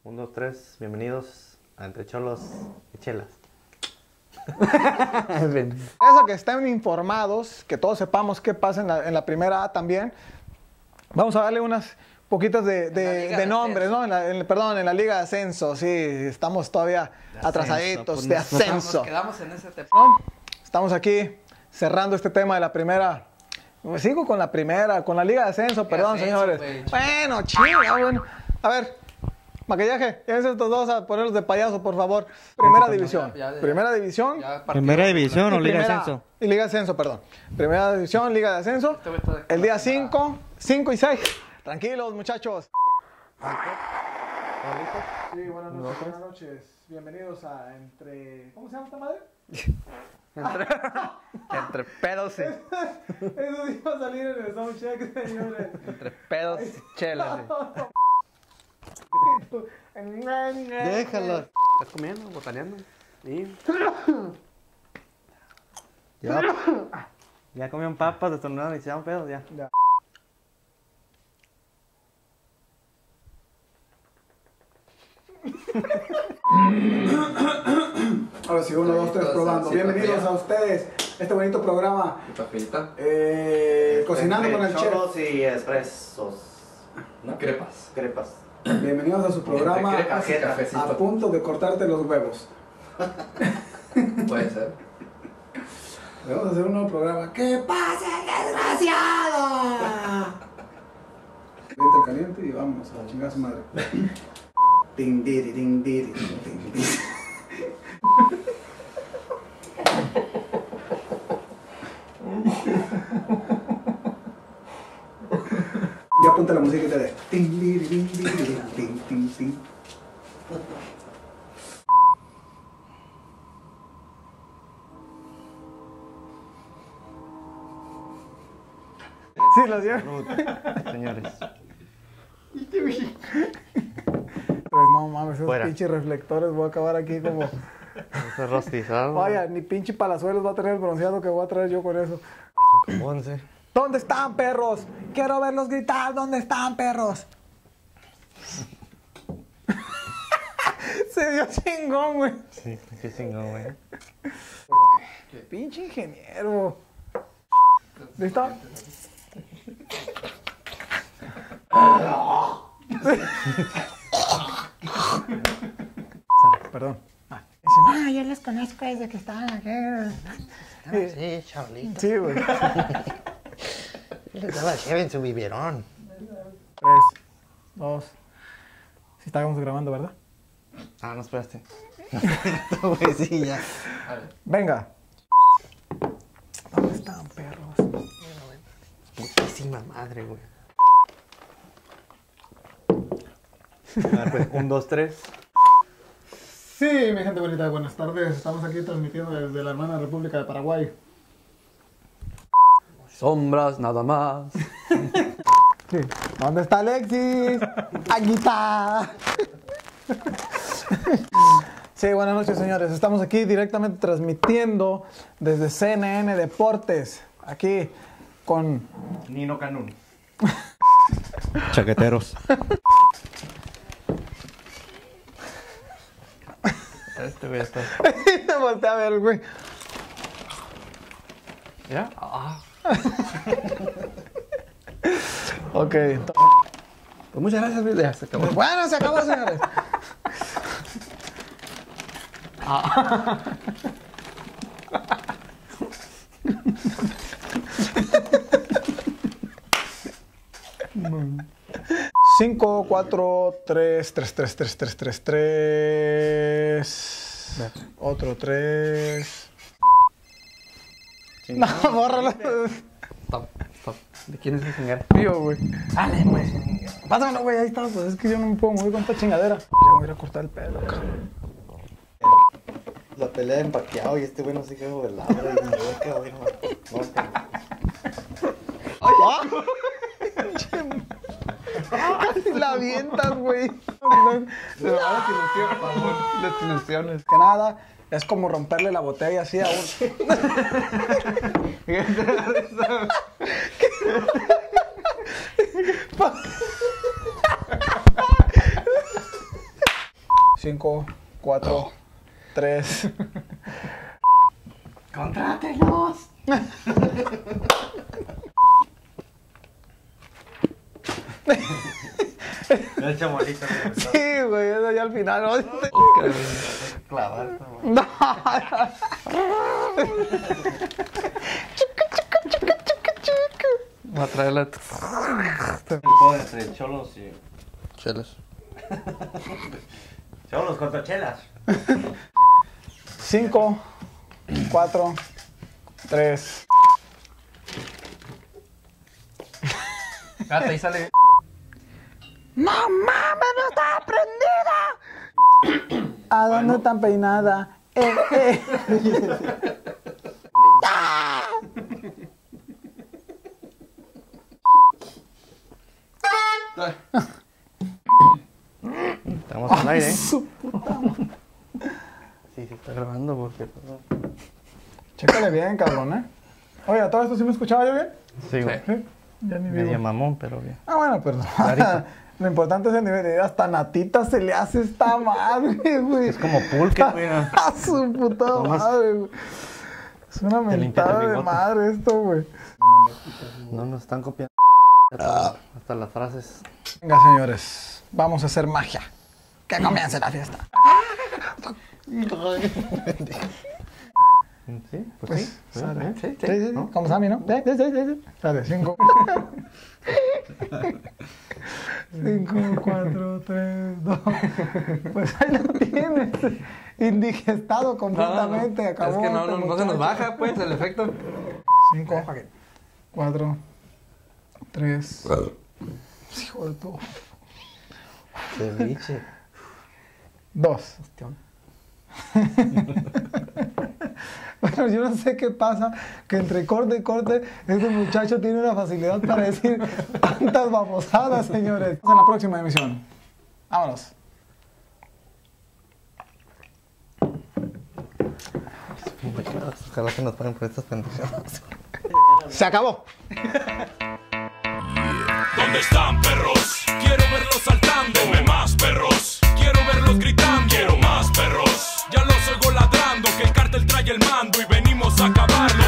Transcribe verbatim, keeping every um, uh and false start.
Un, dos, tres, bienvenidos a Entre Cholos y Chelas. Eso, que estén informados, que todos sepamos qué pasa en la, en la primera A también. Vamos a darle unas poquitas de, de, de nombres, ¿no? En la, en, perdón, en la Liga de Ascenso, sí, estamos todavía de atrasaditos, ascenso, pues, de ascenso. Nos quedamos en ese tema. ¿No? Estamos aquí cerrando este tema de la primera. Pues sigo con la primera, con la Liga de Ascenso, perdón, ascenso, señores. Wey. Bueno, chinga, bueno. A ver, maquillaje, llévense estos dos a ponerlos de payaso, por favor. Primera división. Ya, ya, ya. Primera división. Primera división o Liga de Ascenso. Y Liga de Ascenso, perdón. Primera división, Liga de Ascenso. El día cinco, cinco y seis. Tranquilos, muchachos. Sí, buenas noches, buenas noches. Bienvenidos a Entre... ¿Cómo se llama esta madre? Entre, entre pedos y... Eso iba a salir en el soundcheck, señores. Entre pedos y chelas. Déjalo. Estás comiendo, botaneando. ¿Y? Ya, ya comieron papas, destornaron y se dan pedos, ya. ya. Ahora sí, uno, dos, tres, probando. Bienvenidos a ustedes este bonito programa. Eh, cocinando con el chef. Cholos y expresos. ¿No? Crepas. Crepas. Bienvenidos a su programa. Crepas, a, a punto de cortarte los huevos. Puede ser. Vamos a hacer un nuevo programa. ¿Qué pasa, desgraciado? Caliente, caliente y vamos a chingar a su madre. Ding, diri, ding, diri, ding, diri. Ya apunta la música y te de ding, diri, ding, diri, ding, ding, ding. Sí, lo dieron. Señores. Pues no mames, esos Fuera. pinches reflectores, voy a acabar aquí como... Ese rostizado. Vaya, ni pinche palazuelos va a tener el bronceado que voy a traer yo con eso. Como once. ¿Dónde están, perros? Quiero verlos gritar, ¿dónde están, perros? Se dio chingón, güey. Sí, qué chingón, güey. Qué pinche ingeniero. ¿Listo? Perdón. Ah. Dice, no, yo los conozco desde que estaban aquí. Ah, sí, Charlito. Sí, güey. Les daba cheve en su biberón. Tres, dos. Si sí, estábamos grabando, ¿verdad? Ah, no esperaste. No, güey, sí, ya. Venga. ¿Dónde están, perros? Putísima madre, güey. A ver, pues, un, dos, tres. Sí, mi gente bonita, buenas tardes. Estamos aquí transmitiendo desde la hermana República de Paraguay. Sombras, nada más. Sí. ¿Dónde está Alexis? Aquí está. Sí, buenas noches, señores. Estamos aquí directamente transmitiendo desde C N N Deportes. Aquí con... Nino Canún. Chaqueteros. Este güey está... Se voltea a ver, güey. ¿Ya? Ah. Ok. Pues muchas gracias, Luis. Ya se acabó. Bueno, se acabó, señores. Ah. Cinco, cuatro, tres, tres, tres, tres, tres, tres, tres. Otro tres. No, bórralo. Stop, stop. ¿De quién es el señor? Mío, güey. Dale, pues. Pásamelo, güey, ahí está. Pues es que yo no me puedo mover con esta chingadera. Ya me voy a ir a cortar el pelo, cabrón. La pelea de empaqueado y este güey no sé qué de lado. Y me voy a quedar, güey, no. Casi la avientas, güey. Se va las ilusiones, las ilusiones. Que nada, es como romperle la botella así a un... cinco, cuatro, tres. ¡Contrátenos! El chamolito. Sí, güey, eso ya al final. ¿No? Clavar, No. Voy a traerla. El juego entre cholos y... Chelas. Cholos contra chelas. Cinco, cuatro, tres. Gata, ahí sale. ¡No mames, no está prendida! ¿A dónde están peinada? Eh, eh. ¡Ah! Estamos al aire, ¿eh? Su puta madre. Sí, se está grabando porque... Chécale bien, cabrón, ¿eh? Oye, ¿a todo esto sí me escuchaba yo bien? Sí, güey. Sí. Ya ni Medio digo. mamón, pero bien. Ah, bueno, pero Clarito. lo importante es el nivel de hasta natita se le hace esta madre, güey. Es como pulque, güey. A su puta Nomás madre, güey. Es una te limpias el mentada de bigote. madre esto, güey. No nos están copiando. Hasta las frases. Venga, señores, vamos a hacer magia. Que comience la fiesta. Sí, pues, Pues, sí. Sí, sale. ¿eh? Sí, sí, sí. ¿no? Como Sammy, ¿no? Sí, sí, sí, sí. Sale, cinco. Cinco, cuatro, tres, dos. Pues ahí lo tienes. Indigestado completamente. No, Acabó es que no, este no, no se nos muchacho. baja, pues, el efecto. Cinco, cuatro, tres. Hijo de tu. Ceviche. Dos. Bueno, yo no sé qué pasa, que entre corte y corte, este muchacho tiene una facilidad para decir tantas babosadas, señores. En la próxima emisión. Vámonos. Ojalá que nos paguen por estas pendejadas. Se acabó. ¿Dónde están, perros? Quiero verlos saltando. Denme más, perros. Quiero verlos gritando. Quiero más, perros. Ya los oigo ladrando, que el cártel trae el mando y venimos a acabarlo.